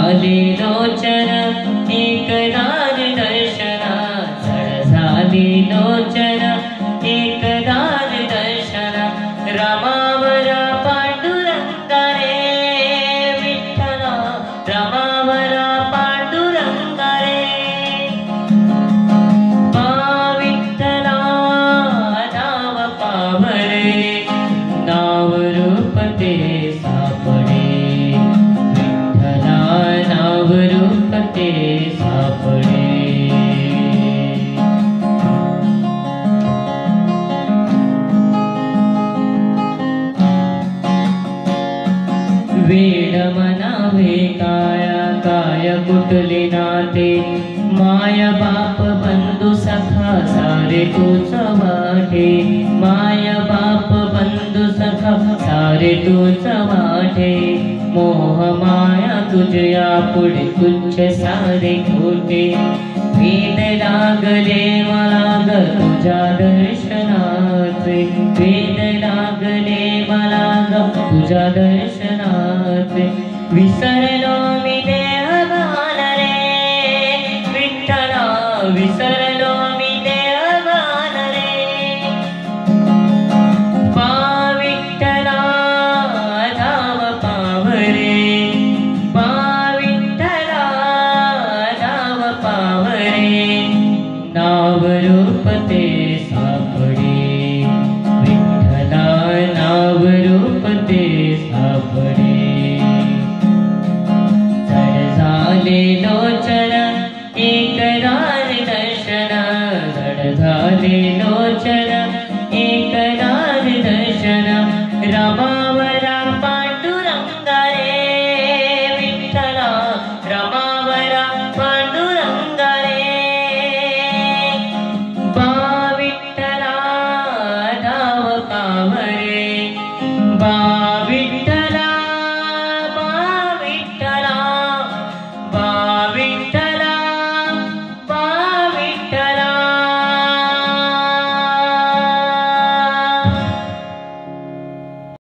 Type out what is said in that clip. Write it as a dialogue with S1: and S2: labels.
S1: झाले लोचन एकदार दर्शना, झाले लोचन एकदार दर्शना, रामावर पांडुरंगा रे विठ्ठला, रामावर पांडुरंगा रे विठ्ठला, नाव पावरे नाव रूप ते सापडे, विठ्ठला नाव रूप ते सापडे। वेड म्हणावे काया काय कुठले नाते, माय बाप बंधू सखा सारे तूच वाटे, माय बाप बंधू सखा सारे तूच वाटे, मोह माया तुझ्या पुढे तुच्छ सारे खोटे, वेद लागले मला ग तुझ्या दर्शनाचे, वेद लागले मला ग तुझ्या दर्शनाचे, विसरलो मी देव